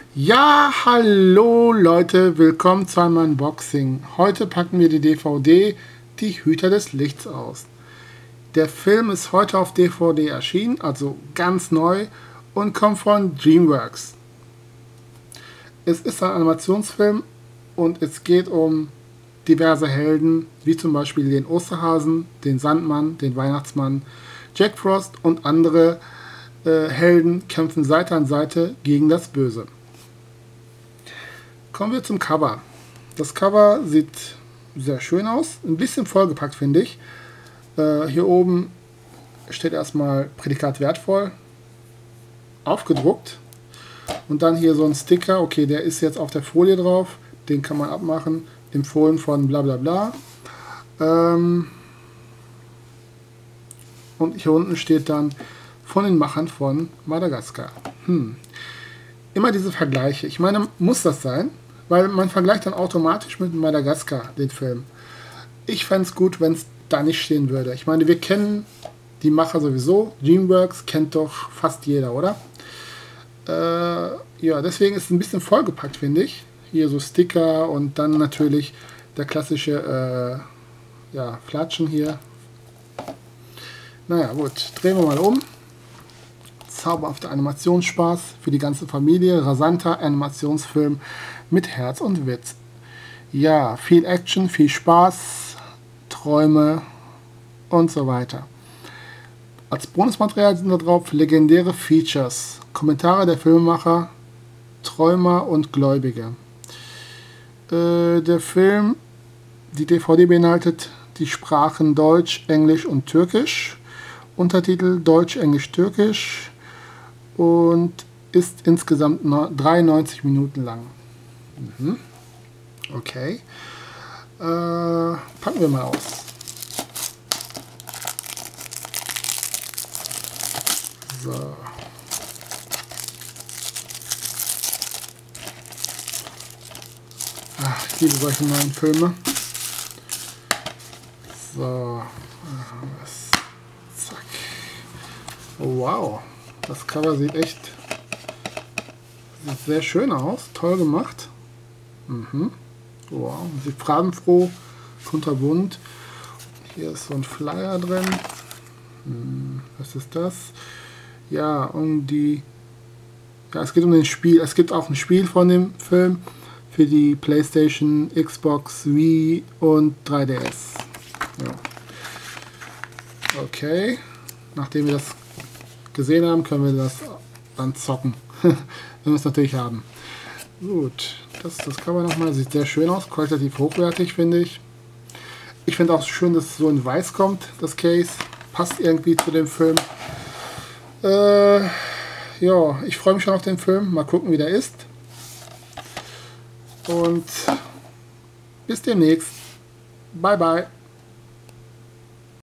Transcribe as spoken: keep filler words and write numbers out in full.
Ja, hallo Leute, willkommen zu einem Unboxing. Heute packen wir die D V D Die Hüter des Lichts aus. Der Film ist heute auf D V D erschienen, also ganz neu und kommt von DreamWorks. Es ist ein Animationsfilm und es geht um diverse Helden, wie zum Beispiel den Osterhasen, den Sandmann, den Weihnachtsmann, Jack Frost und andere äh, Helden kämpfen Seite an Seite gegen das Böse. Kommen wir zum Cover. Das Cover sieht sehr schön aus, ein bisschen vollgepackt finde ich. Äh, hier oben steht erstmal Prädikat wertvoll, aufgedruckt und dann hier so ein Sticker, okay, der ist jetzt auf der Folie drauf, den kann man abmachen, empfohlen von bla bla bla. Ähm und hier unten steht dann von den Machern von Madagaskar. Hm. Immer diese Vergleiche, ich meine, muss das sein? Weil man vergleicht dann automatisch mit Madagaskar den Film. Ich fände es gut, wenn es da nicht stehen würde. Ich meine, wir kennen die Macher sowieso. DreamWorks kennt doch fast jeder, oder? Äh, ja, deswegen ist es ein bisschen vollgepackt, finde ich. Hier so Sticker und dann natürlich der klassische äh, ja, Flatschen hier. Naja, gut. Drehen wir mal um. Zauberhafter Animationsspaß für die ganze Familie. Rasanter Animationsfilm mit Herz und Witz. Ja, viel Action, viel Spaß, Träume und so weiter. Als Bonusmaterial sind da drauf legendäre Features, Kommentare der Filmemacher, Träumer und Gläubige. Äh, der Film, die D V D beinhaltet die Sprachen Deutsch, Englisch und Türkisch. Untertitel Deutsch, Englisch, Türkisch und ist insgesamt dreiundneunzig Minuten lang. Mhm. Okay. Äh, packen wir mal aus. So. Ach, ich liebe solche neuen Filme. So. Zack. Oh, wow. Das Cover sieht echt sieht sehr schön aus. Toll gemacht. Mhm. Wow, sieht farbenfroh, kunterbunt. Hier ist so ein Flyer drin. Hm, was ist das? Ja, um die. Ja, es geht um den Spiel. Es gibt auch ein Spiel von dem Film für die PlayStation, Xbox, Wii und drei D S. Ja. Okay. Nachdem wir das gesehen haben, können wir das dann zocken. Wenn wir es natürlich haben. Gut, das, das kann man nochmal, sieht sehr schön aus, qualitativ hochwertig, finde ich. Ich finde auch schön, dass es so in weiß kommt, das Case. Passt irgendwie zu dem Film. Äh, ja, ich freue mich schon auf den Film. Mal gucken, wie der ist. Und bis demnächst. Bye, bye.